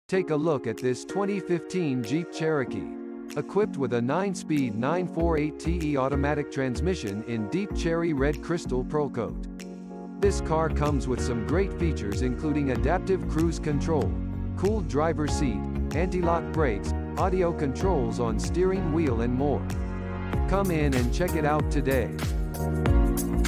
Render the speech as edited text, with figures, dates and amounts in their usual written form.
Take a look at this 2015 Jeep Cherokee. Equipped with a 9-speed 948TE automatic transmission in deep cherry red crystal Pearlcoat. This car comes with some great features including adaptive cruise control, cooled driver's seat, anti-lock brakes, audio controls on steering wheel and more. Come in and check it out today.